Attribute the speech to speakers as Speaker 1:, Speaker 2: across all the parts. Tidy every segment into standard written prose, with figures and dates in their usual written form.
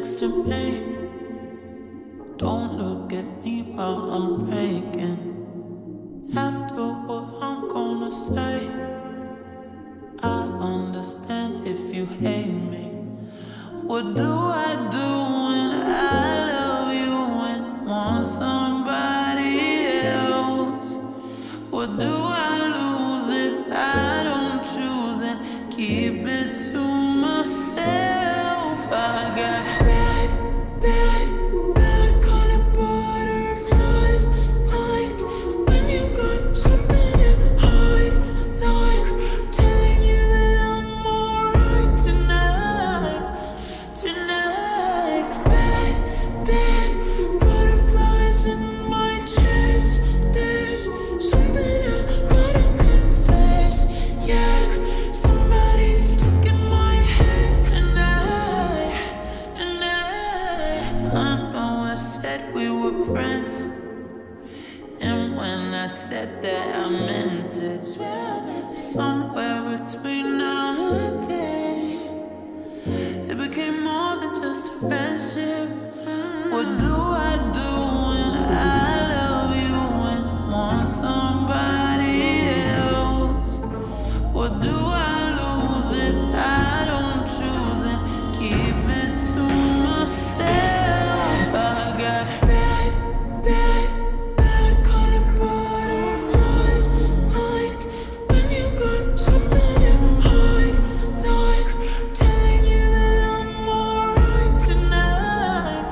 Speaker 1: next to me. Don't look at me while I'm breaking. After what I'm gonna say, I understand if you hate me. What do I do when I love you and want somebody else? What do I lose if I don't choose and keep it to myself? I got bad colored butterflies, like when you got something to hide. Lies telling you that I'm alright tonight. Bad butterflies in my chest. There's something I gotta confess. Yes, somebody's stuck in my head, and I know I said we were friends, and when I said that I meant it. Somewhere between now and then, it became more than just a friendship. What do I do when I love you and want somebody else? What do I lose if I don't choose and keep it to myself? I got bad colored butterflies, like when you got something to hide. Lies telling you that I'm alright tonight.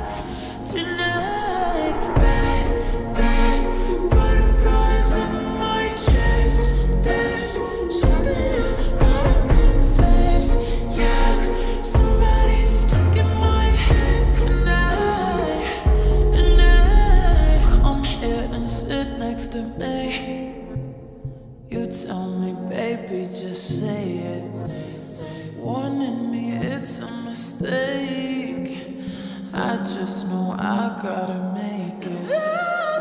Speaker 1: Bad butterflies in my chest. There's something I gotta confess. Yes, somebody's stuck in my head, and I come here and sit next to me. You tell me, baby, just say it. Warning me, it's a mistake. I just know I gotta make it.